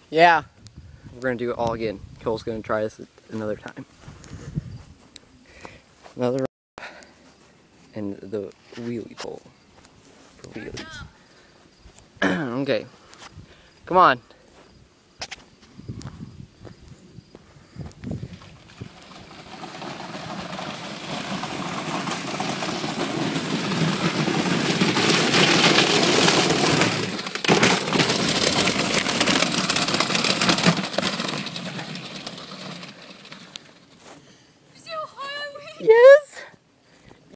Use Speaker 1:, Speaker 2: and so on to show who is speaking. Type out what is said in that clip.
Speaker 1: Yeah. We're gonna do it all again. Cole's gonna try this another time. Another and the wheelie pole for wheelies. Okay. Come on.